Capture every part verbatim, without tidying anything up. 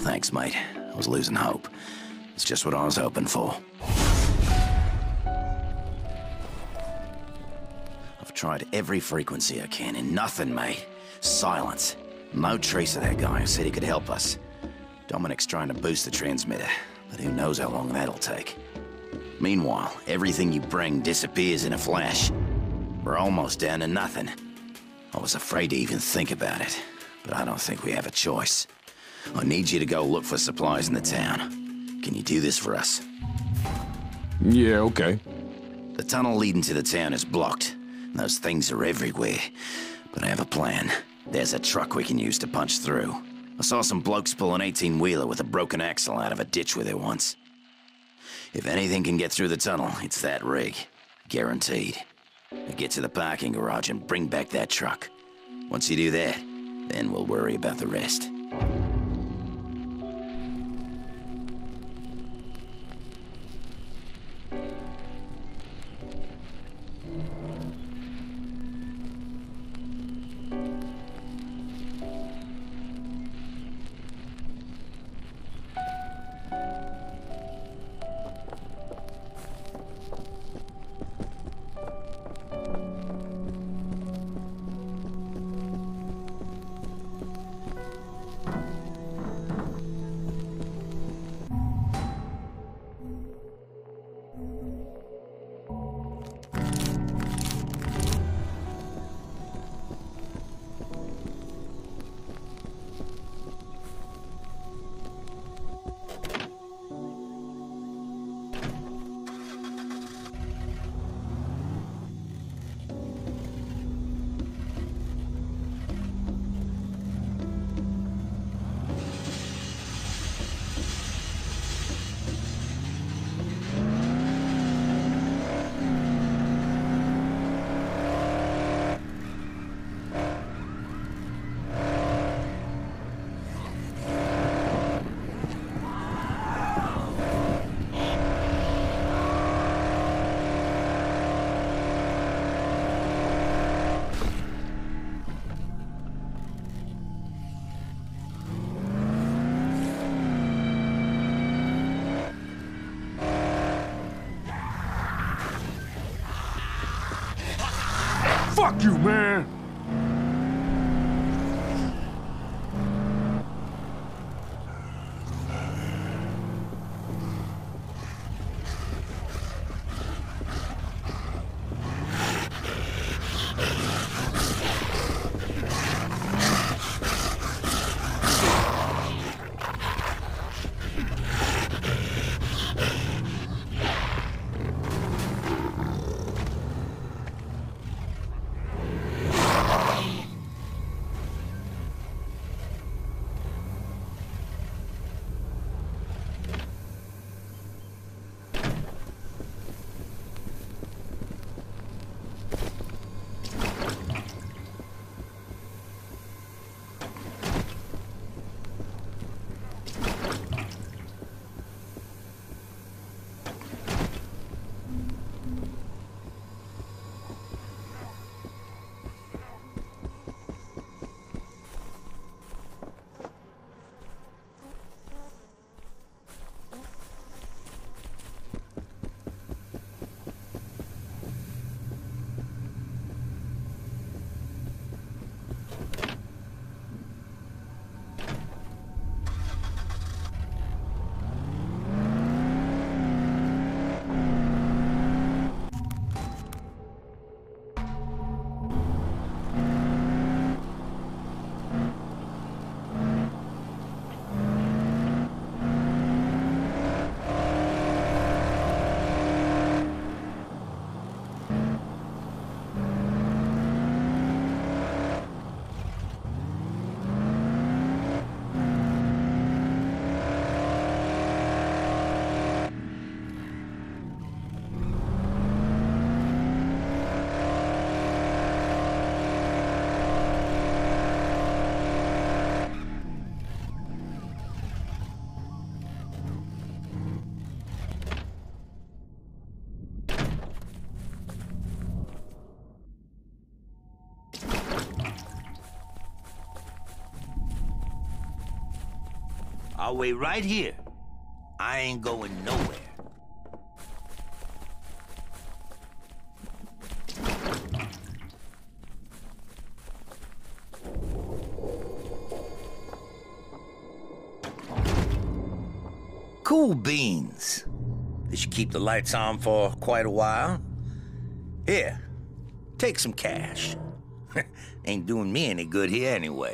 Thanks, mate. I was losing hope. It's just what I was hoping for. I've tried every frequency I can, and nothing, mate. Silence. No trace of that guy who said he could help us. Dominic's trying to boost the transmitter, but who knows how long that'll take. Meanwhile, everything you bring disappears in a flash. We're almost down to nothing. I was afraid to even think about it, but I don't think we have a choice. I need you to go look for supplies in the town. Can you do this for us? Yeah, okay. The tunnel leading to the town is blocked. Those things are everywhere. But I have a plan. There's a truck we can use to punch through. I saw some blokes pull an eighteen-wheeler with a broken axle out of a ditch with it once. If anything can get through the tunnel, it's that rig. Guaranteed. Now get to the parking garage and bring back that truck. Once you do that, then we'll worry about the rest. Fuck you, man! I'll wait right here. I ain't going nowhere. Cool beans. This should keep the lights on for quite a while. Here, take some cash. Ain't doing me any good here anyway.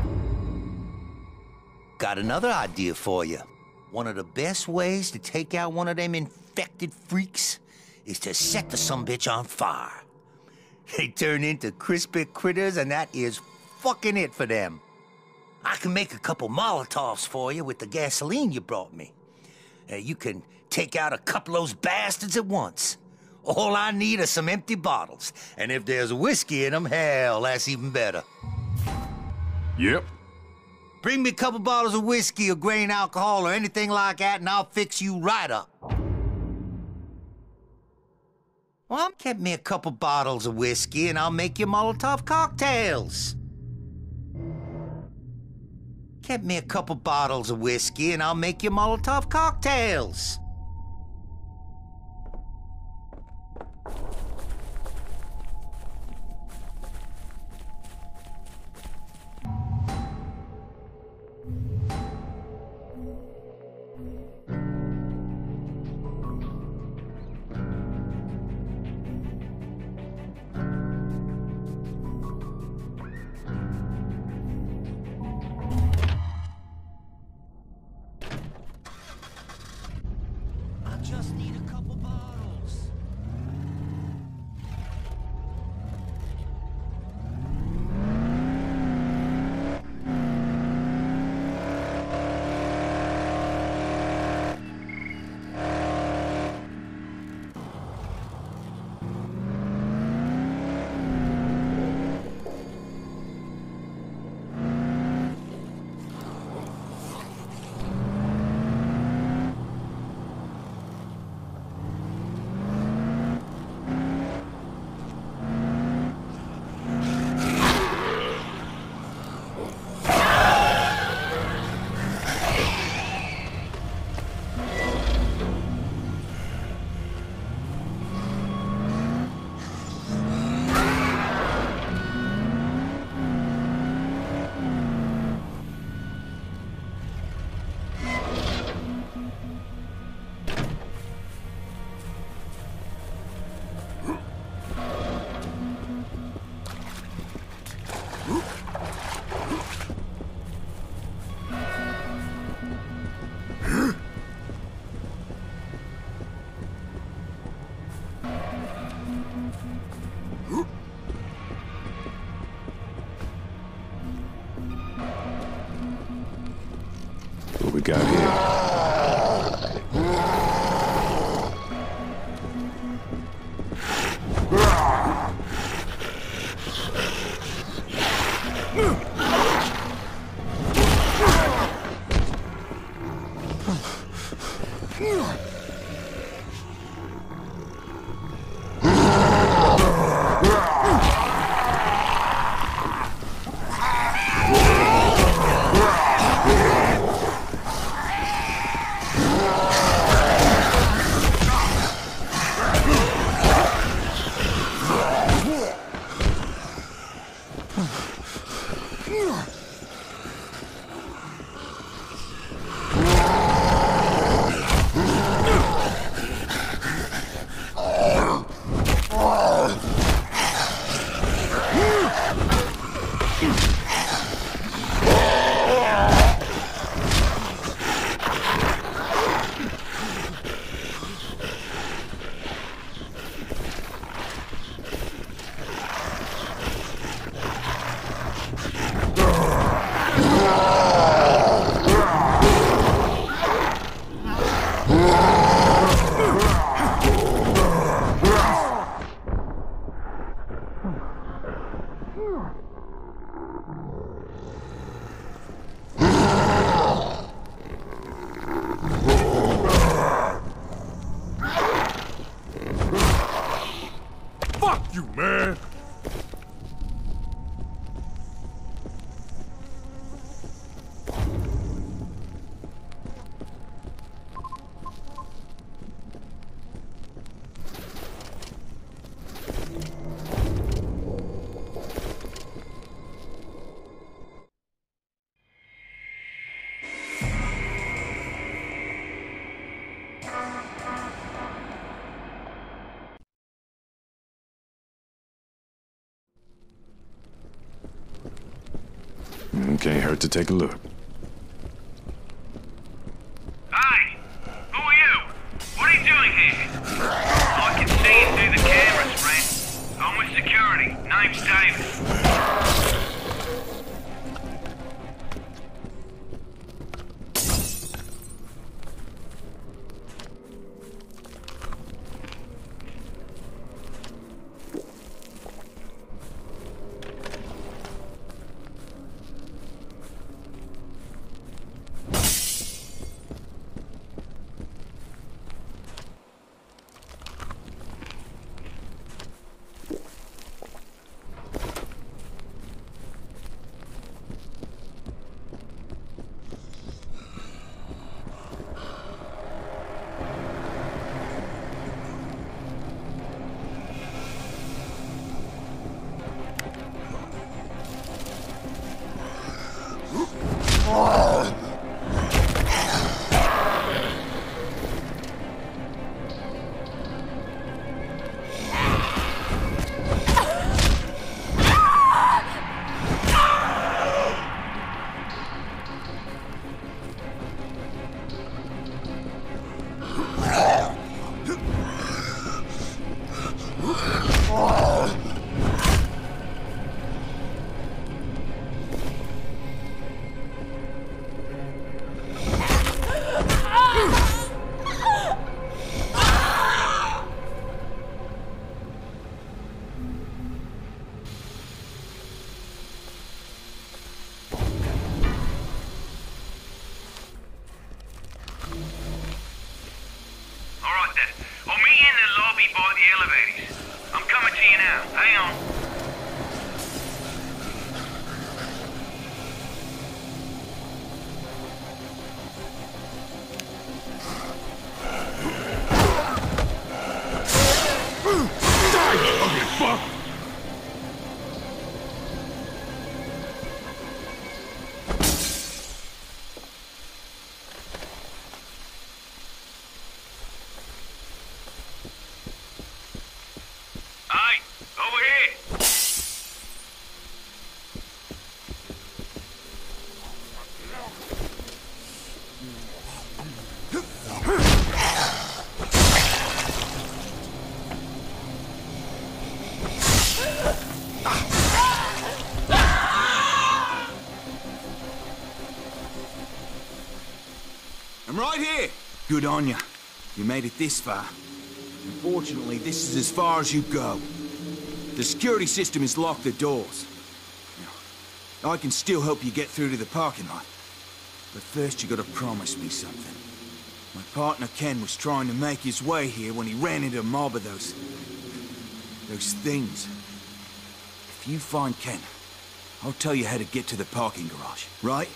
Got another idea for you. One of the best ways to take out one of them infected freaks is to set the sumbitch on fire. They turn into crispy critters, and that is fucking it for them. I can make a couple Molotovs for you with the gasoline you brought me. Uh, you can take out a couple of those bastards at once. All I need are some empty bottles, and if there's whiskey in them, hell, that's even better. Yep. Bring me a couple bottles of whiskey or grain alcohol or anything like that, and I'll fix you right up. Well, get me a couple bottles of whiskey, and I'll make you Molotov cocktails. Get me a couple bottles of whiskey, and I'll make you Molotov cocktails. Just need a couple bottles. What we got here? Fuck you, man! Mm, Can't hurt to take a look. Hi! Who are you? What are you doing here? I can see you through the cameras, friend. I'm with security. Name's David. By the elevators. I'm coming to you now. Hang on. Die, ugly fuck! Hey, over here. I'm right here. Good on you. You made it this far. Unfortunately, this is as far as you go. The security system has locked the doors. Now, I can still help you get through to the parking lot. But first you gotta promise me something. My partner Ken was trying to make his way here when he ran into a mob of those... those things. If you find Ken, I'll tell you how to get to the parking garage, right?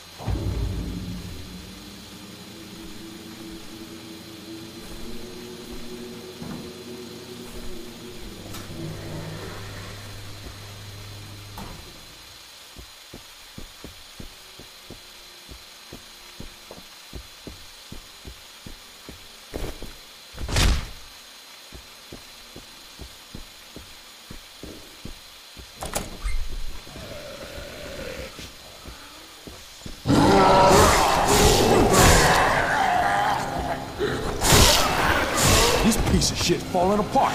This piece of shit falling apart.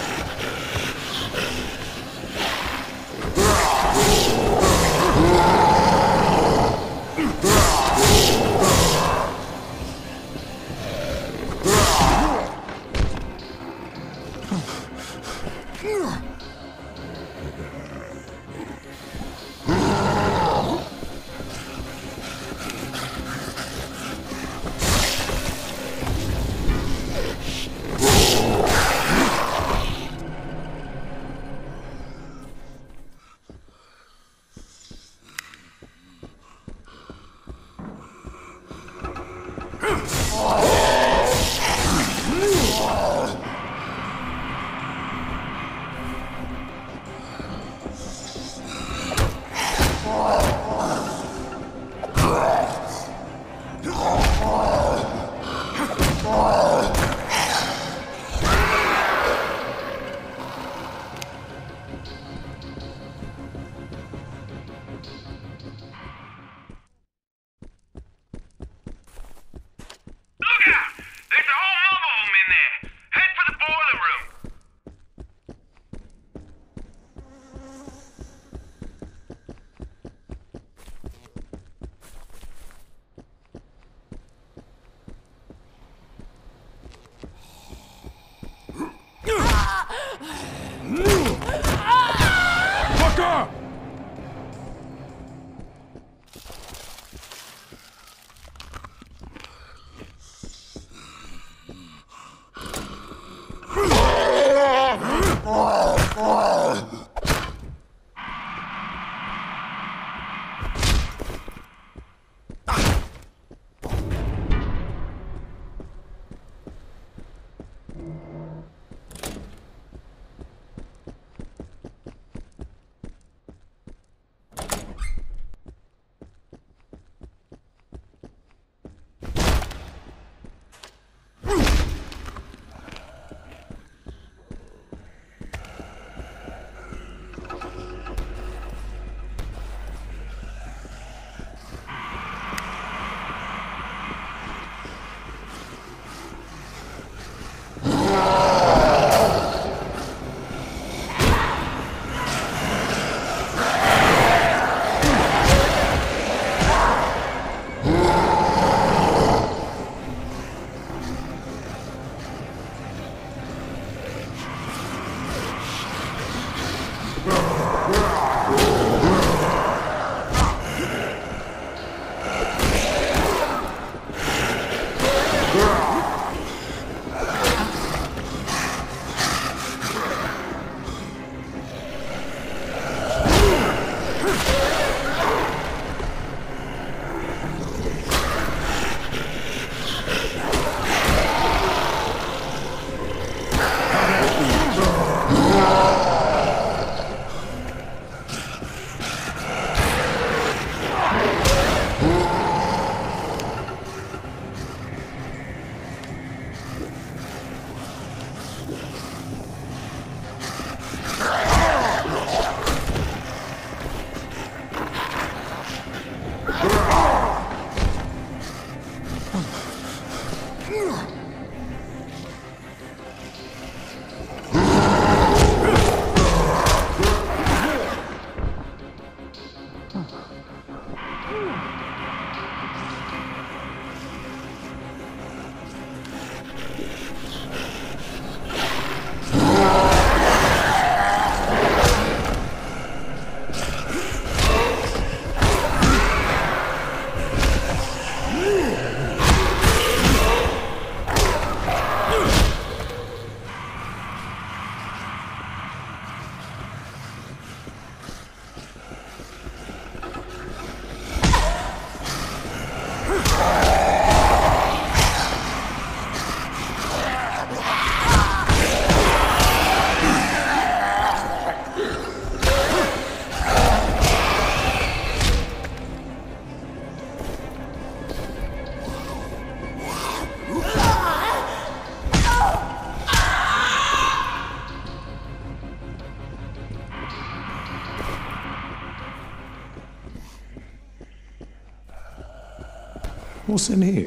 What's in here?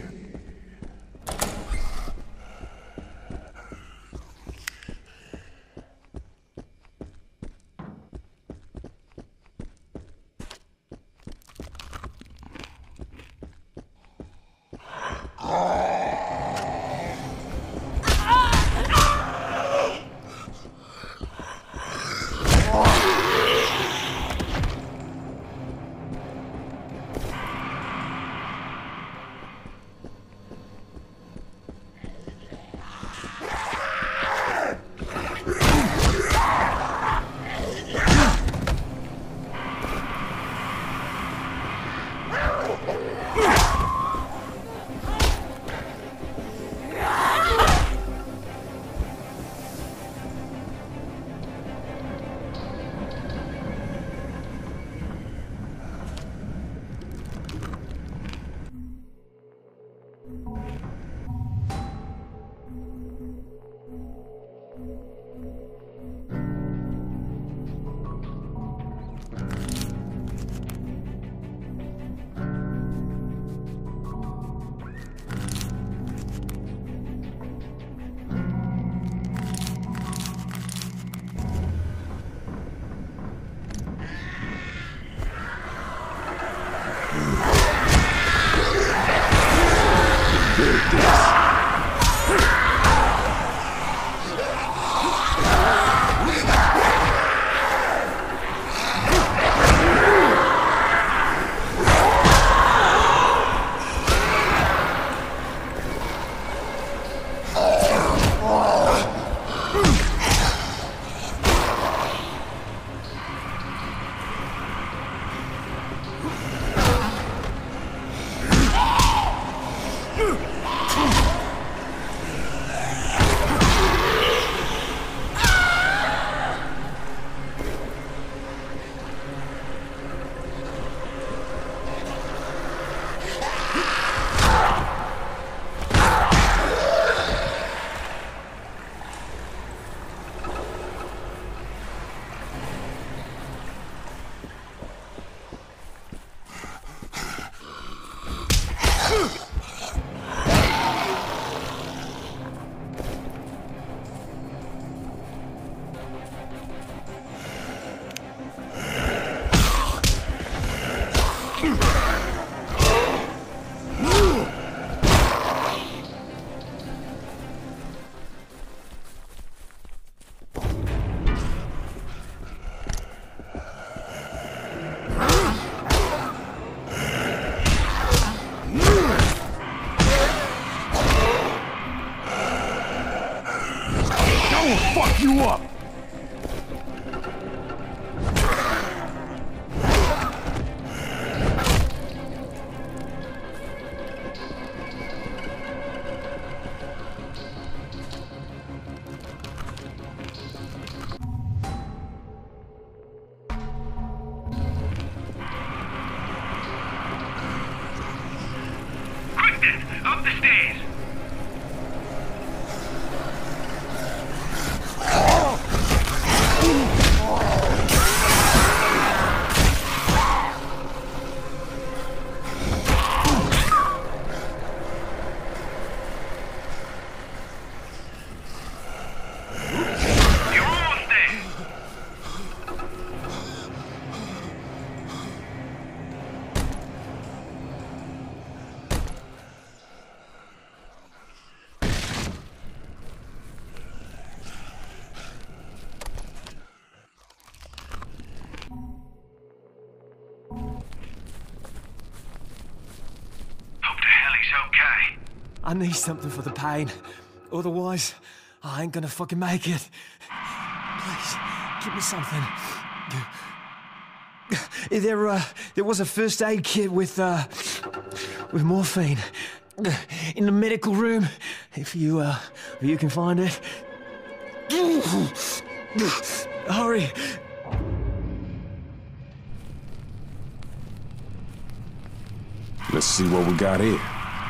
you up! Quick then, up the stairs. You're almost there. Hope the hell he's okay. I need something for the pain. Otherwise, I ain't gonna fucking make it. Please, give me something. There, uh, there was a first aid kit with, uh, with morphine in the medical room. If you, uh, if you can find it. Hurry. Let's see what we got here.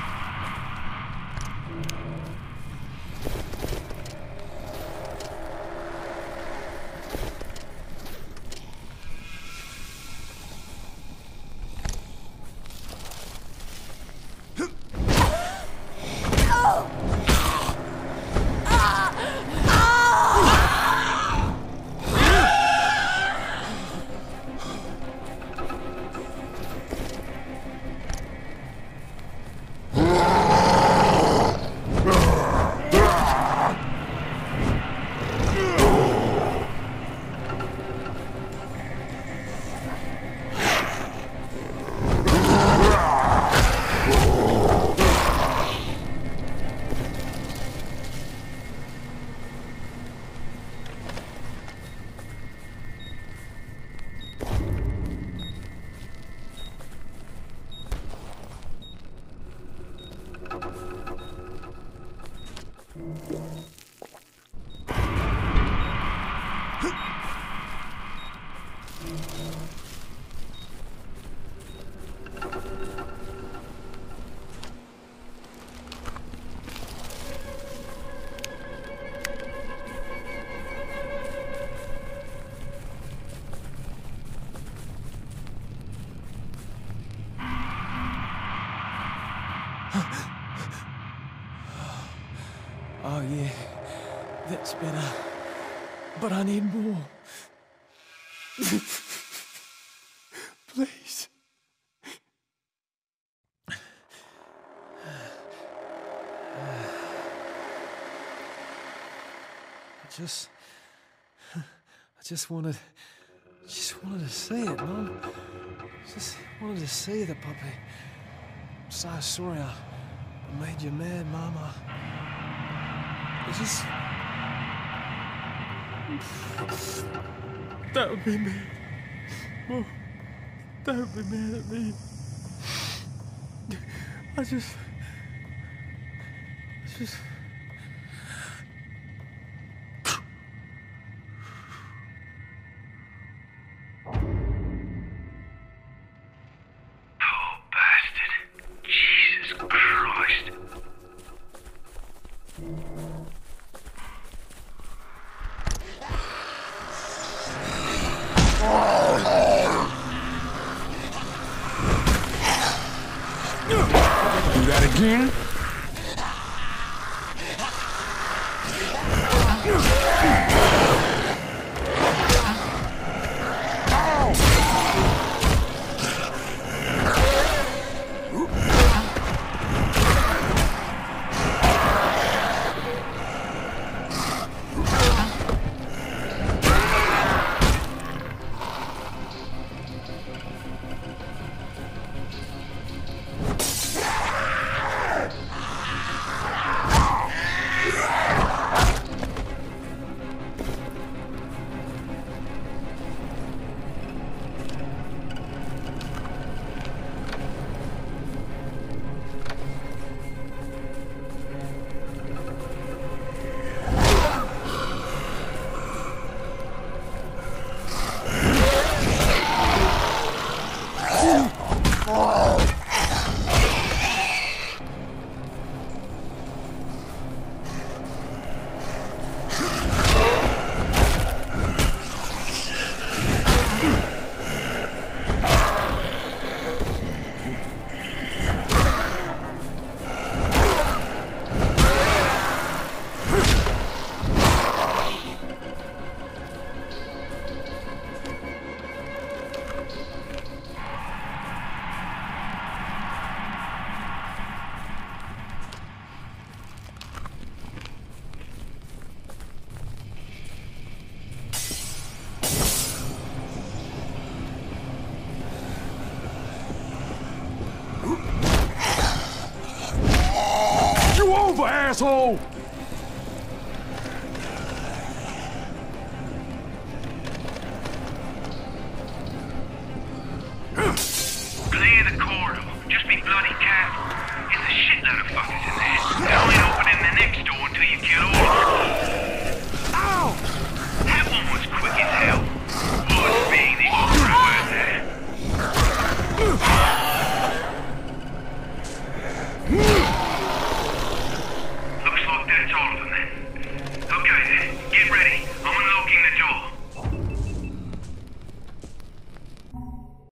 Oh yeah, that's better. But I need more. Please. I just, I just wanted, just wanted to see it, Mum. Just wanted to see the puppy. I'm so sorry I made you mad, Mama. I just... Don't be mad. Oh, don't be mad at me. I just... I just... Poor bastard. Jesus Christ. Do that again? You over, asshole! Clear the corridor. Just be bloody careful. There's a shitload of fuckers in there. They ain't opening the next door until you kill all of them. Ow! That one was quick as hell. Was being this true out there.